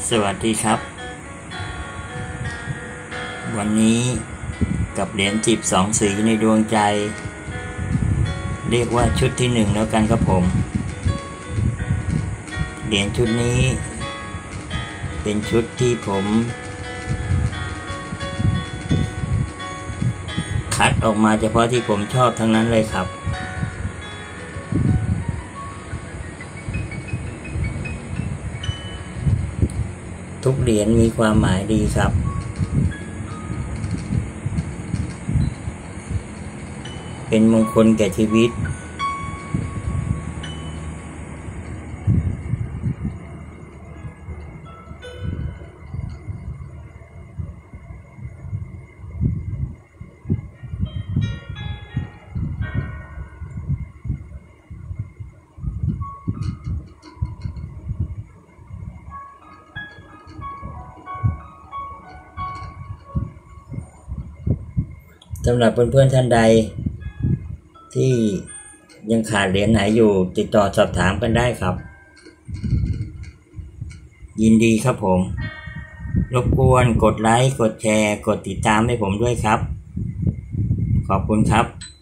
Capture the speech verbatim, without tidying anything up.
สวัสดีครับวันนี้กับเหรียญจีบสองสีในดวงใจเรียกว่าชุดที่หนึ่งแล้วกันครับผมเหรียญชุดนี้เป็นชุดที่ผมคัดออกมาเฉพาะที่ผมชอบทั้งนั้นเลยครับทุกเหรียญมีความหมายดีครับเป็นมงคลแก่ชีวิตสำหรับเพื่อนๆท่านใดที่ยังขาดเหรียญไหนอยู่ติดต่อสอบถามกันได้ครับยินดีครับผมรบกวนกดไลค์กดแชร์กดติดตามให้ผมด้วยครับขอบคุณครับ